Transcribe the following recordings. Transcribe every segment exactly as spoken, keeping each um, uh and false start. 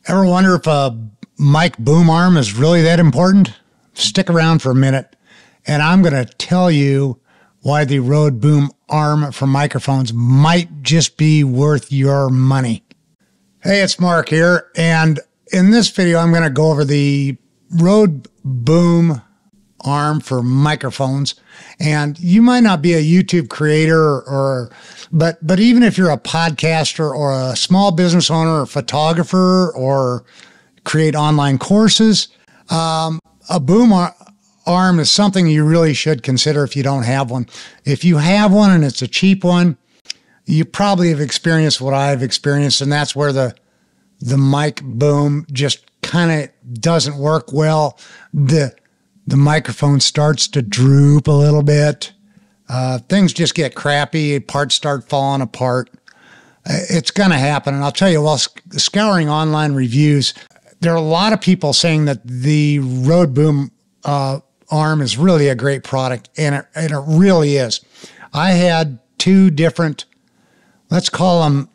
Ever wonder if a mic boom arm is really that important? Stick around for a minute, and I'm going to tell you why the Rode boom arm for microphones might just be worth your money. Hey, it's Mark here, and in this video, I'm going to go over the Rode boom arm for microphones. And you might not be a YouTube creator, or, or but but even if you're a podcaster or a small business owner or photographer or create online courses, um, a boom ar arm is something you really should consider if you don't have one. If you have one and it's a cheap one, you probably have experienced what I've experienced, and that's where the the mic boom just kind of doesn't work well. The The microphone starts to droop a little bit. Uh, things just get crappy. Parts start falling apart. It's going to happen. And I'll tell you, while sc scouring online reviews, there are a lot of people saying that the Rode boom uh, arm is really a great product, and it, and it really is. I had two different, let's call them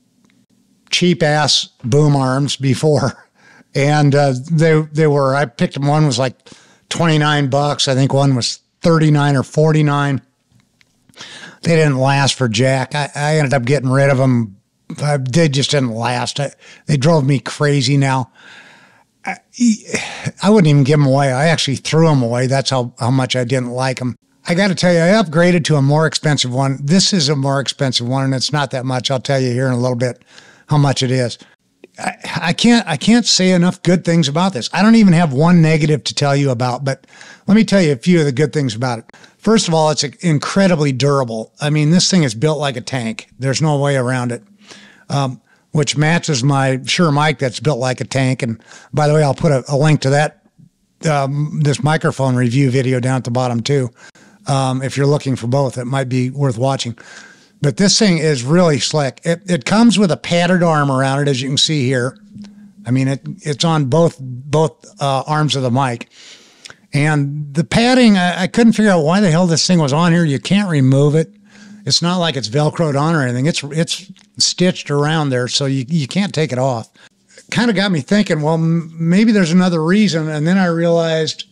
cheap-ass boom arms before. And uh, they, they were, I picked them, one was like twenty-nine bucks. I think one was thirty-nine or forty-nine. They didn't last for jack. I, I ended up getting rid of them. I, they just didn't last. I, they drove me crazy now. I, I wouldn't even give them away. I actually threw them away. That's how, how much I didn't like them. I got to tell you, I upgraded to a more expensive one. This is a more expensive one, and it's not that much. I'll tell you here in a little bit how much it is. I, I can't I can't say enough good things about this. I don't even have one negative to tell you about, but let me tell you a few of the good things about it. First of all, it's incredibly durable. I mean, this thing is built like a tank. There's no way around it, um, which matches my Shure mic that's built like a tank. And by the way, I'll put a, a link to that, um, this microphone review video down at the bottom too. Um, if you're looking for both, it might be worth watching. But this thing is really slick. It, it comes with a padded arm around it, as you can see here. I mean, it it's on both both uh, arms of the mic. And the padding, I, I couldn't figure out why the hell this thing was on here. You can't remove it. It's not like it's Velcroed on or anything. It's it's stitched around there, so you, you can't take it off. It kind of got me thinking, well, m maybe there's another reason. And then I realized,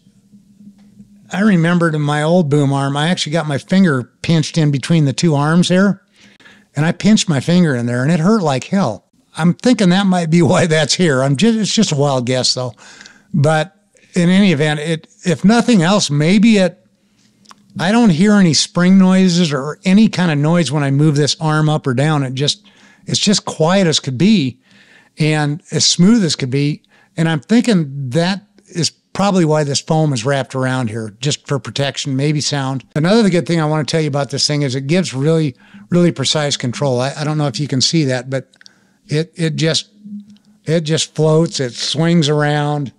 I remembered in my old boom arm, I actually got my finger pinched in between the two arms there. And I pinched my finger in there, and it hurt like hell. I'm thinking that might be why that's here. I'm just, it's just a wild guess, though. But in any event, it, if nothing else, maybe it, I don't hear any spring noises or any kind of noise when I move this arm up or down. It just, it's just quiet as could be and as smooth as could be. And I'm thinking that is probably why this foam is wrapped around here, just for protection, maybe sound. Another good thing I want to tell you about this thing is it gives really, really precise control. I, I don't know if you can see that, but it it just it just floats. It swings around.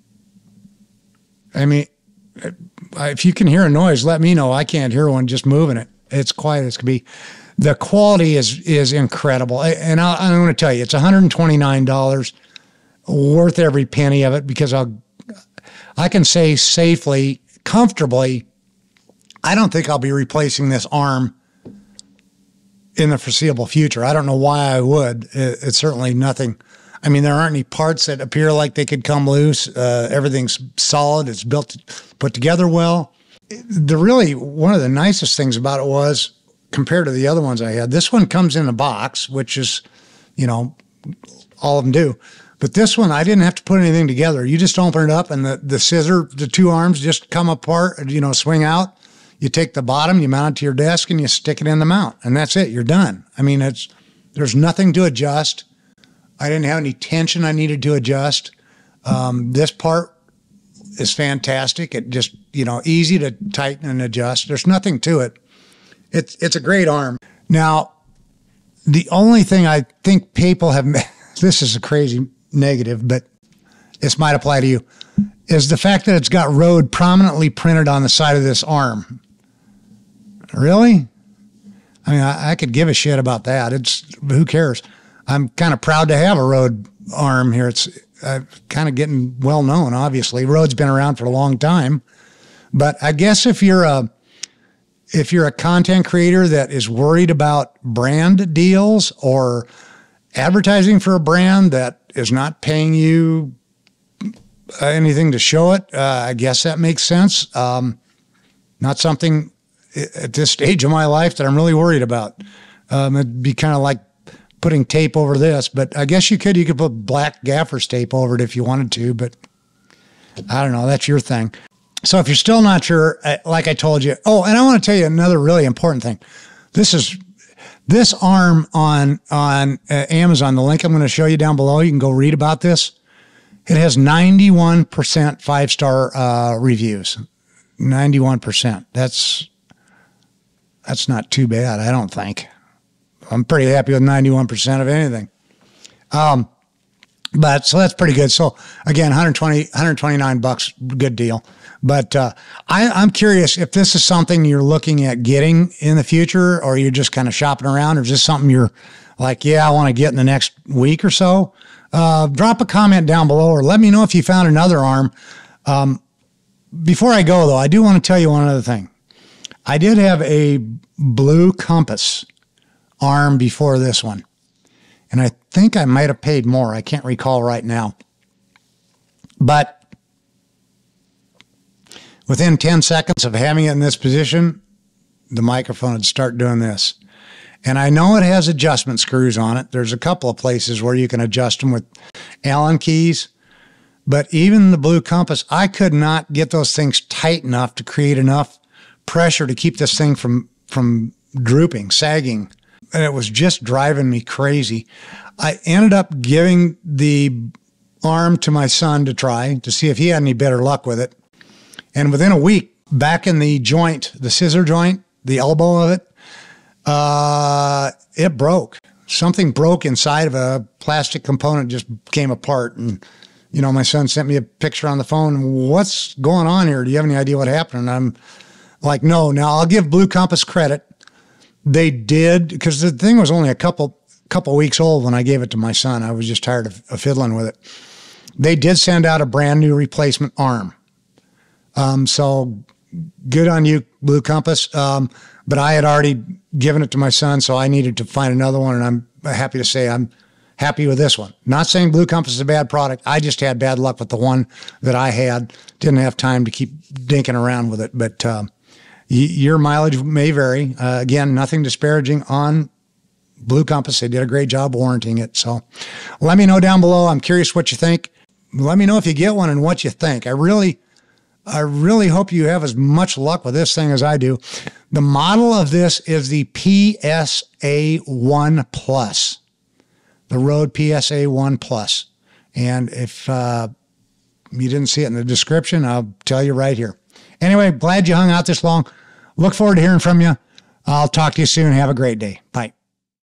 I mean, if you can hear a noise, let me know. I can't hear one just moving it. It's quiet as can be. The quality is is incredible, and I'll, I'm going to tell you, it's one hundred twenty-nine dollars, worth every penny of it, because I'll. I can say safely, comfortably, I don't think I'll be replacing this arm in the foreseeable future. I don't know why I would. It, it's certainly nothing. I mean, there aren't any parts that appear like they could come loose. Uh, everything's solid. It's built, put together well. The really, one of the nicest things about it was, compared to the other ones I had, this one comes in a box, which is, you know, all of them do. But this one, I didn't have to put anything together. You just open it up, and the, the scissor, the two arms just come apart, you know, swing out. You take the bottom, you mount it to your desk, and you stick it in the mount. And that's it. You're done. I mean, it's there's nothing to adjust. I didn't have any tension I needed to adjust. Um, this part is fantastic. It just, you know, easy to tighten and adjust. There's nothing to it. It's, it's a great arm. Now, the only thing I think people have, this is a crazy negative, but this might apply to you, is the fact that it's got Rode prominently printed on the side of this arm. Really? I mean, I, I could give a shit about that. It's, who cares? I'm kind of proud to have a Rode arm here. It's uh, kind of getting well known, obviously. Rode's been around for a long time. But I guess if you're a, if you're a content creator that is worried about brand deals or advertising for a brand that is not paying you anything to show it. Uh, I guess that makes sense. Um, not something at this stage of my life that I'm really worried about. Um, it'd be kind of like putting tape over this, but I guess you could, you could put black gaffer's tape over it if you wanted to, but I don't know. That's your thing. So if you're still not sure, like I told you, oh, and I want to tell you another really important thing. This is this arm on, on uh, Amazon, the link I'm going to show you down below. You can go read about this. It has ninety-one percent five-star uh, reviews. ninety-one percent. That's, that's not too bad, I don't think. I'm pretty happy with ninety-one percent of anything. Um, but so that's pretty good. So again, one hundred twenty, one hundred twenty-nine bucks, good deal. But uh, I, I'm curious if this is something you're looking at getting in the future, or you're just kind of shopping around, or is this something you're like, yeah, I want to get in the next week or so? Uh, drop a comment down below, or let me know if you found another arm. Um, before I go, though, I do want to tell you one other thing. I did have a Blue Compass arm before this one, and I think I might have paid more. I can't recall right now. But within ten seconds of having it in this position, the microphone would start doing this. And I know it has adjustment screws on it. There's a couple of places where you can adjust them with Allen keys. But even the Blue Compass, I could not get those things tight enough to create enough pressure to keep this thing from, from drooping, sagging. And it was just driving me crazy. I ended up giving the arm to my son to try to see if he had any better luck with it. And within a week, back in the joint, the scissor joint, the elbow of it, uh, it broke. Something broke inside of a plastic component, just came apart. And, you know, my son sent me a picture on the phone. What's going on here? Do you have any idea what happened? And I'm like, no. Now, I'll give Blue Compass credit. They did, because the thing was only a couple couple weeks old when I gave it to my son. I was just tired of, of fiddling with it. They did send out a brand new replacement arm. Um, so good on you, Blue Compass. Um, but I had already given it to my son, so I needed to find another one, and I'm happy to say I'm happy with this one. Not saying Blue Compass is a bad product. I just had bad luck with the one that I had. Didn't have time to keep dinking around with it, but uh, your mileage may vary. Uh, again, nothing disparaging on Blue Compass. They did a great job warranting it. So let me know down below. I'm curious what you think. Let me know if you get one and what you think. I really, I really hope you have as much luck with this thing as I do. The model of this is the P S A one plus, the Rode P S A one plus. And if uh, you didn't see it in the description, I'll tell you right here. Anyway, glad you hung out this long. Look forward to hearing from you. I'll talk to you soon. Have a great day. Bye.